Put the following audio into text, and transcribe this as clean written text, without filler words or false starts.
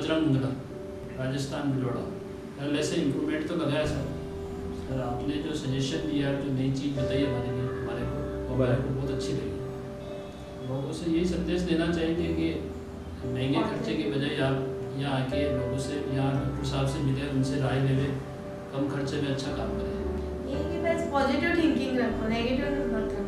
बजरंग मुंगला, राजस्थान भिलवाड़ा। कल ऐसे इम्प्रूवमेंट तो लगा है सर। सर आपने जो सजेशन दिया, जो नई चीज़ बताई हमारे लिए, हमारे को बहुत अच्छी लगी। लोगों से यही संदेश देना चाहिए कि महंगे खर्चे के बजाय आप यहाँ आके लोगों से, यहाँ डॉक्टर साहब से मिले, उनसे राय लेवे, कम खर्चे में अच्छा काम करें। ये कि बस पॉजिटिव थिंकिंग रखो, नेगेटिव मत रखो।